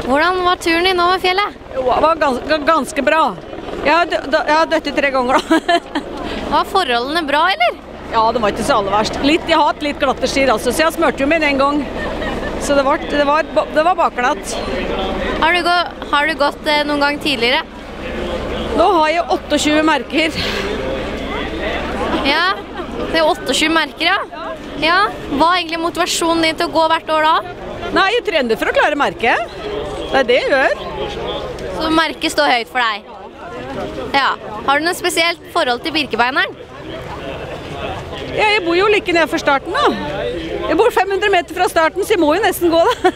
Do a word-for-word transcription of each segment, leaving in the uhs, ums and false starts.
Hvordan var turen din over fjellet? Jo, det var ganske, ganske bra. Jeg har, dø- jeg har døtt i tre ganger da. Var forholdene bra, eller? Ja, det var ikke så aller verst. Litt, jeg har hatt litt glatte skier, altså, så jeg smørte jo min en gang. Så det var, det var, det var bakglatt. Har du, gå, har du gått eh, noen gang tidligere? Nå har jeg tjueåtte merker. Ja, det er tjueåtte merker, ja. Ja, hva er egentlig motivasjonen din til å gå hvert år da? Nei, jeg trener for å klare merket. Det er det jeg gjør. Så merket står høyt for deg? Ja. Har du noe spesielt forhold til Birkebeineren? Ja, jeg bor jo like nede for starten da. Jeg bor fem hundre meter fra starten, så jeg må jo nesten gå da.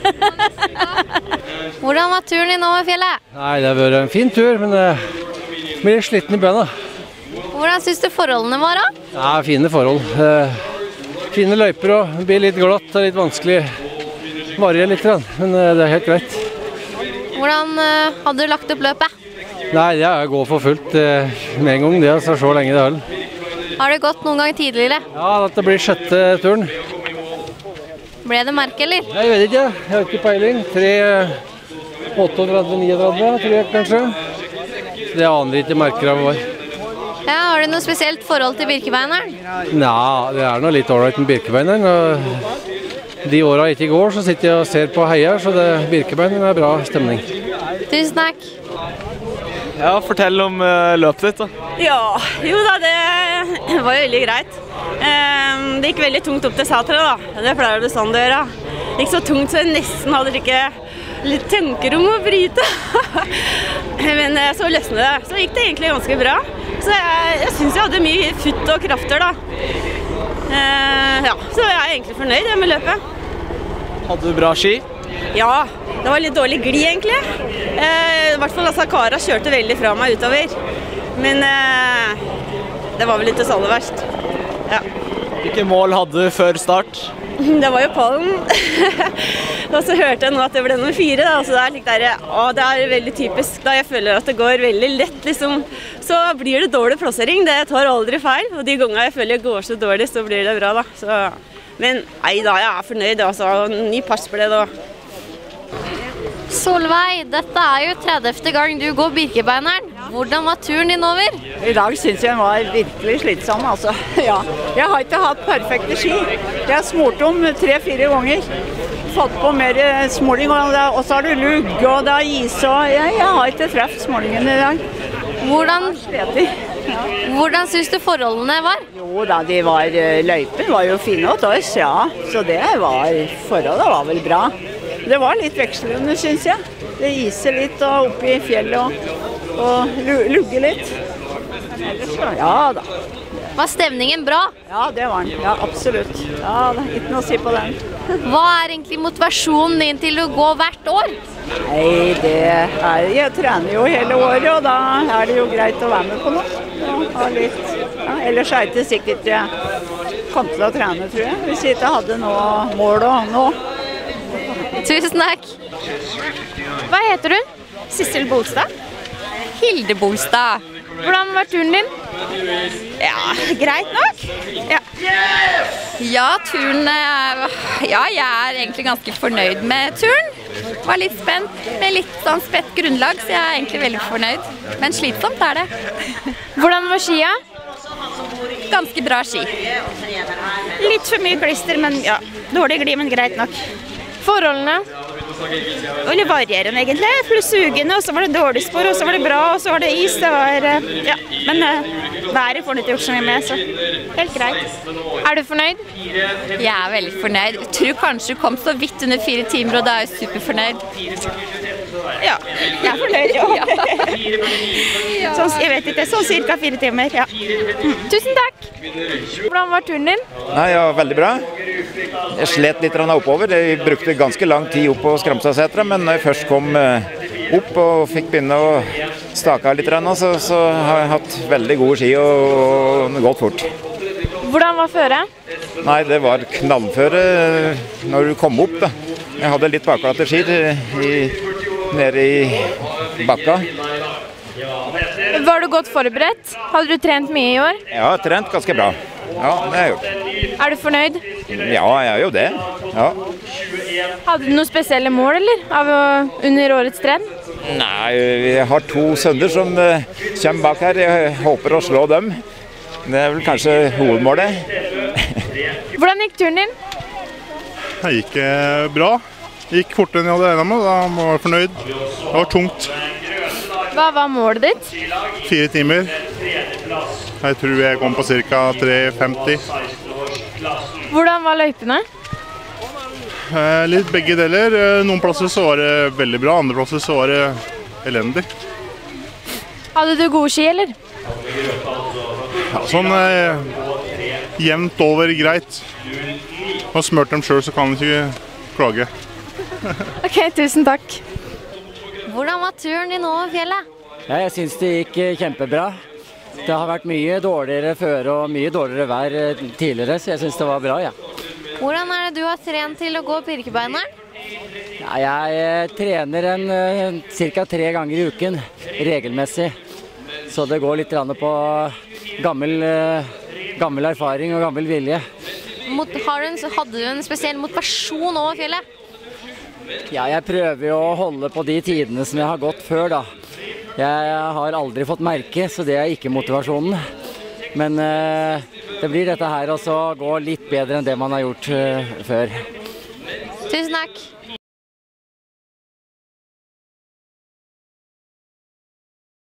Hvordan var turen din over fjellet? Nei, det har vært en fin tur, men jeg blir litt sliten i bena. Hvordan synes du forholdene var da? Ja, fine forhold. Eh, fine løyper og det blir litt glatt og litt vanskelig. Varje litt, men eh, det er helt greit. Hvordan eh, hadde du lagt opp løpet? Nei, jeg går for fullt eh, med en gang, det er så, så lenge det holder. Har du gått noen gang tidligere? Ja, dette blir sjette turen. Ble det merke, eller? Jeg vet ikke, jeg har ikke peiling. tre otteogtretti niogtretti, tror jeg kanskje. Så det aner ikke merker av var. Ja, har du noe spesielt forhold til Birkebeineren? Nei, det er noe litt ålreit med Birkebeineren. Og de åra ikke går, så sitter jeg og ser på heier, så det, Birkebeineren er bra stemning. Tusen takk. Ja, fortell om uh, løpet ditt da. Ja, jo da, det var jo veldig greit. Um, det gikk veldig tungt opp til Sætre da. Det pleier det bestandig å gjøre. Det gikk så tungt så jeg nesten hadde ikke litt tankerom å bryte. Men uh, så løsnet det. Så gikk det egentlig ganske bra. Så jeg, jeg synes jeg hadde mye futt og krafter da. Uh, ja, så jeg er egentlig fornøyd med løpet. Hadde du bra ski? Ja, det var litt dårlig gli egentlig. Eh, I hvert fall altså, Kara kjørte veldig fra meg utover. Men eh, det var vel litt det aller verst. Ja. Hvilke mål hadde du før start? Det var jo pallen. Og så hørte jeg nå at det ble nummer fire. Da. Så det er, like der, å, det er veldig typisk. Da jeg føler at det går veldig lett, liksom. Så blir det dårlig plassering. Det tar aldri feil. Og de gangene jeg føler jeg går så dårlig, så blir det bra da. Så, men nei da, jeg er fornøyd. Altså. Ny pass ble det da. Solveig, dette er jo tredjefte gang du går Birkebeineren. Hvordan var turen din over? I dag synes jeg den var virkelig slitsom, altså. Ja. Jeg har ikke hatt perfekte ski. Jeg har smurt om tre-fire ganger. Fått på mer småling, og så har du lugg, og det er is, og jeg, jeg har ikke treffet smålingen i dag. Hvordan, hvordan synes du forholdene var? Jo da, de var, løypen var jo fine og tøys, ja. Så det var, forholdet var vel bra. Det var litt vekslende, synes jeg. Det iser litt og oppe i fjellet og, og lugger litt. Ja da. Var stemningen bra? Ja, det var den. Ja, absolutt. Ja, det er ikke noe å si på den. Hva er egentlig motivasjonen din til å gå hvert år? Nei, det er, jeg trener jo hele året, og da er det jo greit å være med på noe. Ja, litt, ja, ellers er det ikke sikkert jeg kom til å trene, tror jeg. Hvis jeg ikke hadde noe mål å nå. Tusen takk. Hva heter du? Sissel Bolstad. Hilde Bolstad. Hvordan var turen din? Ja, greit nok. Ja, ja turen er, ja, jeg er egentlig ganske fornøyd med turen. Var litt spent, med litt sånn spett grunnlag, så jeg er egentlig veldig fornøyd. Men slitsomt er det. hvordan var skia? Ganske bra ski. Litt for mye klister, men ja, dårlig gli, men greit nok. Forholdene? Eller varierende egentlig, pluss sugende, og så var det dårlig spor, og så var det bra, og så var det is, det var, ja, men uh, været får ikke gjort så mye med, så helt greit. Er du fornøyd? Jeg er veldig fornøyd. Jeg tror kanskje du kom så vidt under fire timer, og da er jeg superfornøyd. Ja, jeg er fornøyd, ja. Sånn, jeg vet ikke, sånn cirka fire timer, ja. Tusen takk! Hvordan var turen din? Nei, ja, veldig bra. Jeg slet litt oppover. Jeg brukte ganske lang tid opp på Skramstadsetra, men når jeg først kom opp og fikk begynne å stake litt, så, så har jeg hatt veldig gode ski og, og gått fort. Hvordan var føret? Nei, det var knallføre når du kom opp, da. Jeg hadde litt bakglatte ski i, nede i bakka. Var du godt forberedt? Hadde du trent mye i år? Ja, jeg har trent ganske bra. Ja, det har jeg gjort. Er du fornøyd? Ja, jeg er jo det. Ja. Hadde du noen spesielle mål, eller? Av, under årets trenn? Nei, vi har to sønner som uh, kommer bak her. Jeg håper å slå dem. Det er vel kanskje hovedmålet. Hvordan gikk turen din? Det gikk eh, bra. Det gikk fortere enn jeg hadde regnet med. Da var jeg fornøyd. Det var tungt. Hva var målet ditt? Fire timer. Jeg tror jeg kom på ca. tre femti. Hvordan var løypene? Eh, litt begge deler. Eh, Noen plasser så var det veldig bra, andre plasser så var det elendig. Hadde du gode ski, eller? Ja, sånn eh, jevnt over greit. Har smørt dem selv, så kan vi ikke klage. Ok, tusen takk. Hvordan var turen din over fjellet? Ja, jeg synes det gikk eh, kjempebra. Det har vært mye dårligere føre og mye dårligere vær eh, tidligere, så jeg synes det var bra, ja. Hvordan er det du har trent til å gå Birkebeineren? Ja, jeg eh, trener en eh, cirka tre ganger i uken, regelmessig. Så det går litt grann på gammel, eh, gammel erfaring og gammel vilje. Mot, har du en, hadde du en spesiell motivasjon over fjellet? Ja, jeg prøver jo å holde på de tidene som jeg har gått før, da. Jeg har aldri fått merke, så det er ikke motivasjonen. Men eh, det blir dette her også å gå litt bedre enn det man har gjort eh, før. Tusen takk.